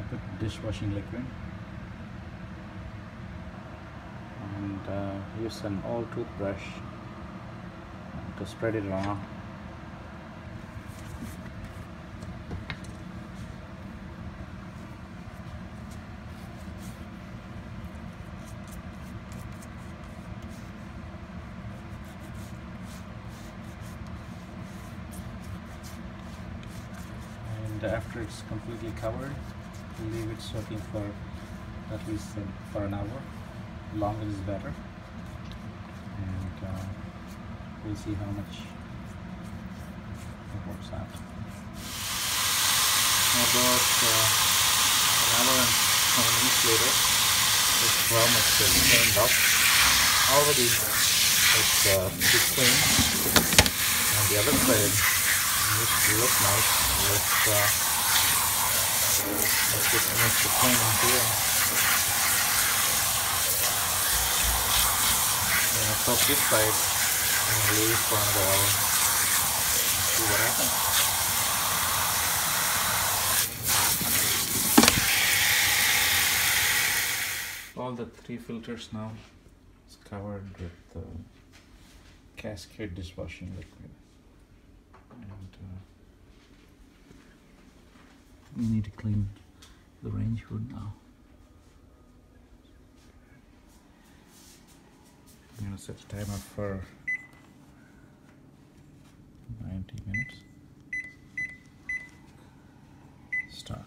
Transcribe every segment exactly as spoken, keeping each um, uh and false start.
put dishwashing liquid and uh, use an old toothbrush to spread it around. And after it's completely covered, leave it soaking for at least uh, for an hour. Longer is better, and uh, we'll see how much it works out. About uh, an hour and twenty minutes later, this drum is cleaned up. Already it's uh, pretty clean, and the other side used to look nice with uh, let's just mix the clean on here. And soak this side and leave for another hour. See what happens. All the three filters now is covered with uh, Cascade dishwashing liquid. And uh, we need to clean the range hood now. I'm going to set the timer for ninety minutes. Start.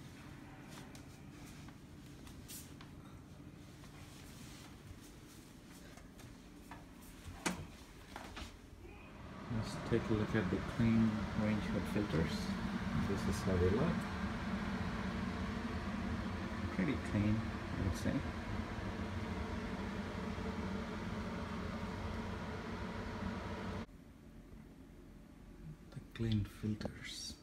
Let's take a look at the clean range hood filters. This is how they look. Pretty clean, I would say. The clean filters.